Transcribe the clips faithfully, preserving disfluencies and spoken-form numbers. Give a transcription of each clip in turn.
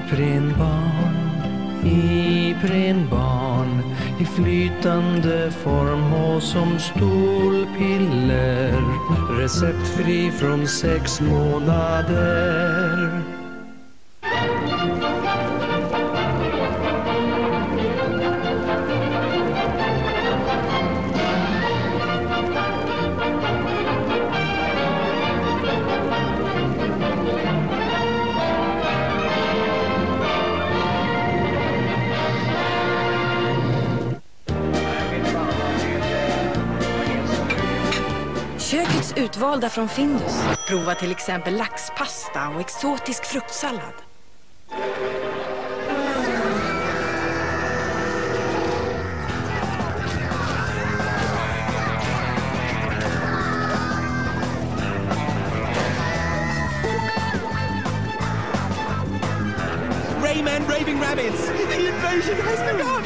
Iprenbarn, Iprenbarn, i flytande form och som stolpiller, receptfri från sex månader. Kökets utvalda från Findus. Prova till exempel laxpasta och exotisk fruktsallad. Rayman Raving Rabbits! The invasion has begun!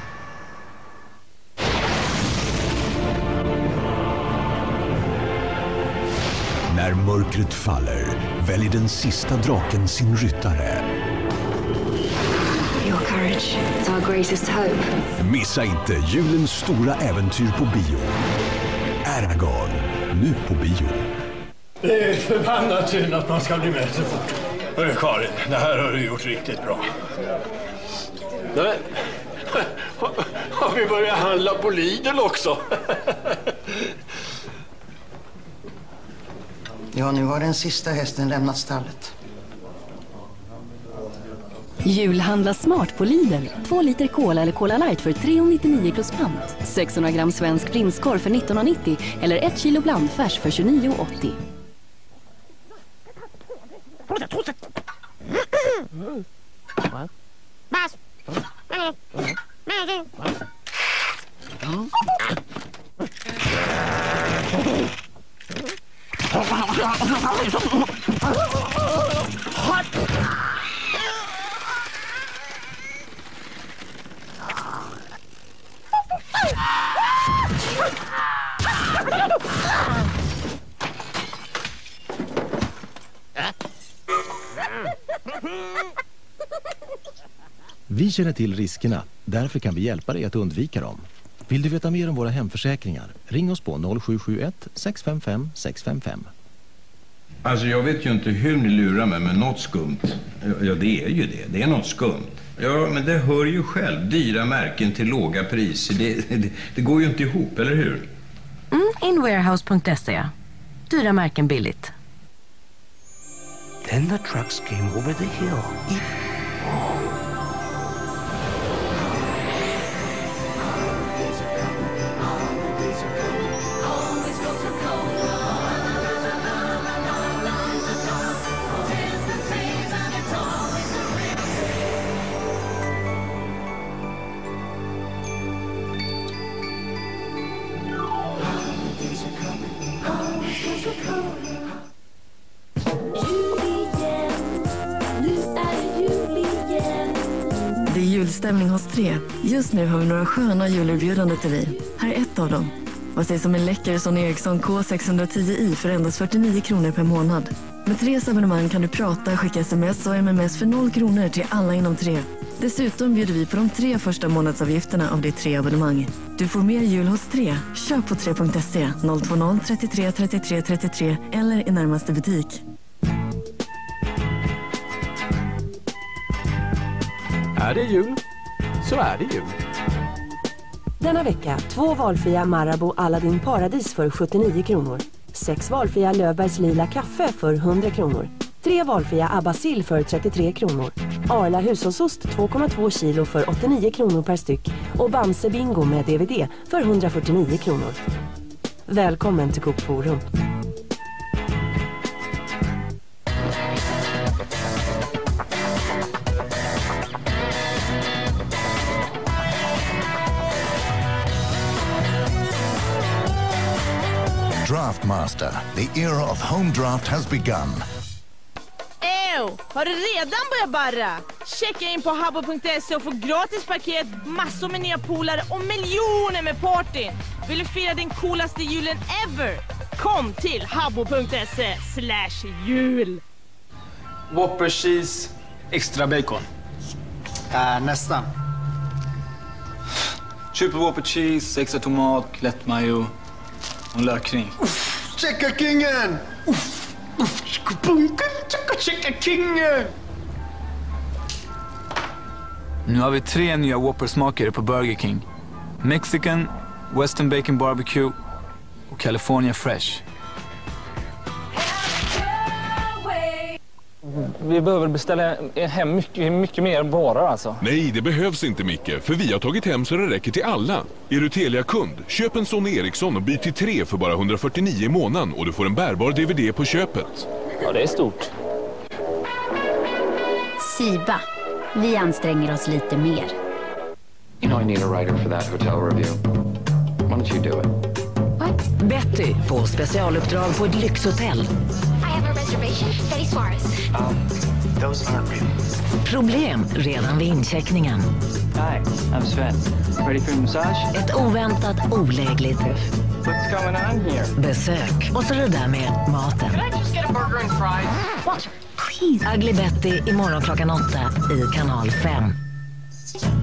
När mörkret faller väljer den sista draken sin ryttare. Your courage is our greatest hope. Missa inte julens stora äventyr på bio. Aragorn, nu på bio. Det är förbannat synd att man ska bli med så fort. Hörru Karin, det här har du gjort riktigt bra. Nej. Har vi börjat handla på Lidl också? Ja, nu har den sista hästen lämnat stallet. Julhandla smart på Lidl. Två liter cola eller Cola Light för tre nittionio plus pant. sexhundra gram svensk prinskorv för nitton nittio eller ett kilo blandfärs för tjugonio åttio. Vi känner till riskerna, därför kan vi hjälpa dig att undvika dem. Vill du veta mer om våra hemförsäkringar? Ring oss på noll sju sju ett sex fem fem sex fem fem. Alltså jag vet ju inte hur ni lurar mig, men något skumt. Ja, det är ju det. Det är något skumt. Ja, men det hör ju själv. Dyra märken till låga priser. Det, det, det går ju inte ihop, eller hur? Mm, inwarehouse punkt se. Dyra märken billigt. Then the trucks came over the hill. Oh. Det är julstämning hos Tre. Just nu har vi några sköna julerbjudanden till dig. Här är ett av dem. Vad sägs om en läcker Sony Ericsson K sex tio i för endast fyrtionio kronor per månad. Med Tres abonnemang kan du prata, skicka sms och M M S för noll kronor till alla inom Tre. Dessutom bjuder vi på de tre första månadsavgifterna av ditt Tre-abonnemang. Du får mer jul hos Tre. Köp på tre punkt se noll två noll trettiotre trettiotre trettiotre eller i närmaste butik. Är det jul, så är det jul. Denna vecka, två valfria Marabou Aladdin Paradis för sjuttionio kronor. Sex valfria Löfbergs lila kaffe för hundra kronor. Tre valfria Abbasil för trettiotre kronor. Arla hushållsost två komma två kilo för åttionio kronor per styck. Och Bamse Bingo med D V D för hundrafyrtionio kronor. Välkommen till Coop Forum. Draftmaster, the era of home draft has begun. Ew, har du redan börjat barra? Checka in på habbo punkt se och få gratis paket, massor med nya polare och miljoner med partyn. Vill du fira din coolaste julen ever? Kom till habbo punkt se slash jul. Whopper cheese, extra bacon. Äh, nästan. Triple cheese, extra tomat, lätt mayo och lökring. Checka kingen! Uff, uff, chicka-bunken, checka, checka kingen! Nu har vi tre nya Whopper-smaker på Burger King. Mexican, Western Bacon Barbecue och California Fresh. Vi behöver beställa hem mycket, mycket mer varor alltså. Nej, det behövs inte mycket, för vi har tagit hem så det räcker till alla. Är du Telia-kund, köp en Sony Ericsson och byt till tre för bara hundrafyrtionio i månaden och du får en bärbar D V D på köpet. Ja, det är stort. Siba. Vi anstränger oss lite mer. You know I need a writer for that hotel review. Why don't you do it? What? Betty på specialuppdrag på ett lyxhotell. I have a reservation. Betty Suarez. Um, those aren't real. Problem redan vid incheckningen. Hi, I'm Sven. Ready for a massage? Ett oväntat, olägligt What's going on here? besök. Och så det där med maten. Can I just get a burger and fries? What? Please. Ugly Betty imorgon klockan åtta i kanal fem.